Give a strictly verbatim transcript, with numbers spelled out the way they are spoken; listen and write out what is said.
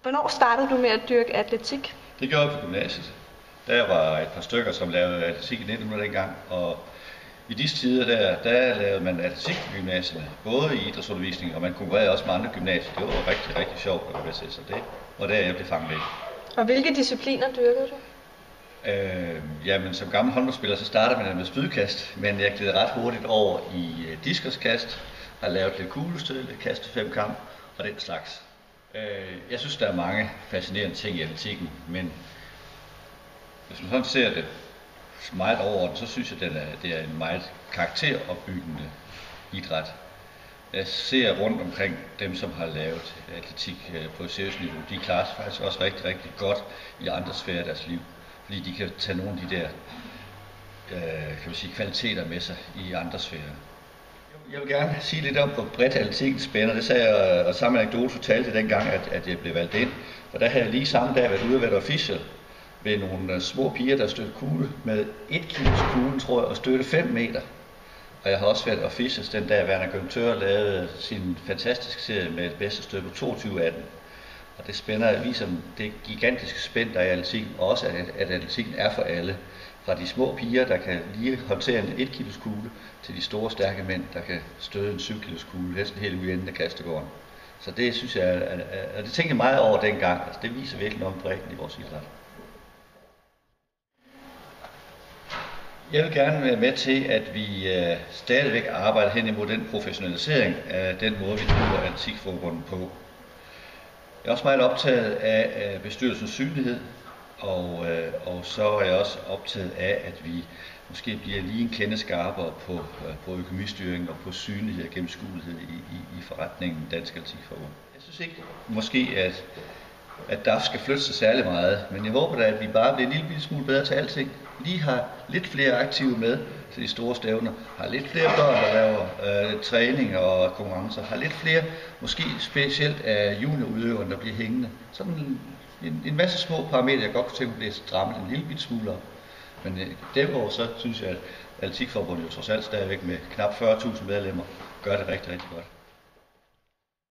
Hvornår startede du med at dyrke atletik? Det gjorde jeg på gymnasiet. Der var et par stykker, som lavede atletik i nitten hundrede dengang, og i disse tider der, der lavede man atletik på gymnasierne, både i idrætsundervisning, og man konkurrerede også med andre gymnasier. Det var rigtig, rigtig sjovt at være med til, så det var der, jeg blev fanget ind. Og hvilke discipliner dyrkede du? Øh, jamen, som gammel håndboldspiller, så startede man med spydkast, men jeg gled ret hurtigt over i uh, diskoskast, har lavet lidt kuglestød, lidt kaste femkamp og den slags. Øh, jeg synes, der er mange fascinerende ting i atletikken, men hvis man sådan ser det meget overordnet, så synes jeg, at det er en meget karakteropbyggende idræt. Jeg ser rundt omkring dem, som har lavet atletik på seriøst niveau. De klarer sig faktisk også rigtig, rigtig godt i andre sfærer af deres liv, fordi de kan tage nogle af de der kan man sige, kvaliteter med sig i andre sfærer. Jeg vil gerne sige lidt om, hvor bredt atletikken spænder. Det sagde jeg, og samme anekdote fortalte dengang, at, at jeg blev valgt ind. For der havde jeg lige samme dag været ude og været official ved nogle små piger, der stødte kugle med et kilos kugle, tror jeg, og stødte fem meter. Og jeg har også været officials den dag, Werner Göntör lavede sin fantastiske serie med et bedste stød på toogtyve atten. Og det spænder viser det gigantiske spænd, der er i atletikken, og også at, at atletikken er for alle. Fra de små piger, der kan lige håndtere en et kilos kugle, til de store, stærke mænd, der kan støde en syv kilos kugle, næsten helt ude i enden af kastegården. Så det synes jeg, og det tænker jeg meget over dengang. Altså, det viser virkelig noget om bredden i vores idræt. Jeg vil gerne være med til, at vi øh, stadigvæk arbejder hen imod den professionalisering af den måde, vi driver Atletikforbundet på. Jeg er også meget optaget af øh, bestyrelsens synlighed, og, øh, og så er jeg også optaget af, at vi måske bliver lige en kende skarpere på, øh, på økonomistyring og på synlighed og gennemskuelighed i, i, i forretningen Dansk Atletikforbund. Jeg synes ikke måske, at at D A F skal flytte sig særlig meget, men jeg håber da, at vi bare bliver en lille smule bedre til alting. Lige har lidt flere aktive med til de store stævner, har lidt flere børn, der laver øh, træning og konkurrencer, har lidt flere, måske specielt af juniorudøverne, der bliver hængende. Sådan en, en masse små parametre, jeg godt kunne tænke mig bliver strammet en lille bit smule op. Men øh, derudover så synes jeg, at Atletikforbundet jo trods alt stadigvæk med knap fyrre tusind medlemmer gør det rigtig, rigtig godt.